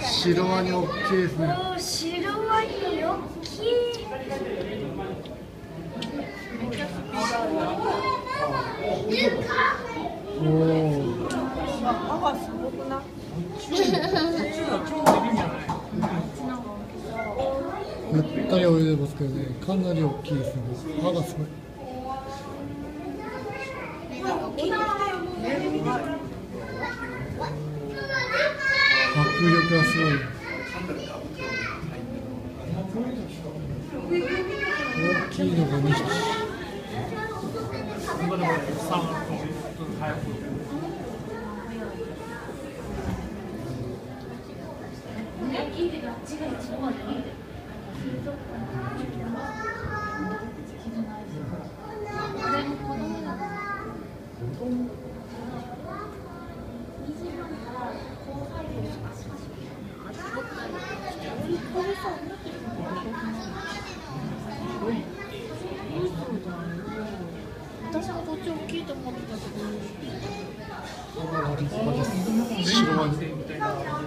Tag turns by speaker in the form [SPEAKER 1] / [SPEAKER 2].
[SPEAKER 1] シロワニ大きいですね。
[SPEAKER 2] おー、シロワニ大きい。
[SPEAKER 1] おお。
[SPEAKER 2] 歯がすごくない？
[SPEAKER 1] ゆったり泳いでますけどね、かなり大きいですね。歯がすごい。迫力がすごい。大きいのが2匹。
[SPEAKER 2] 私がこっち大きいと思ってたけど。
[SPEAKER 1] 立派です。白ワニ。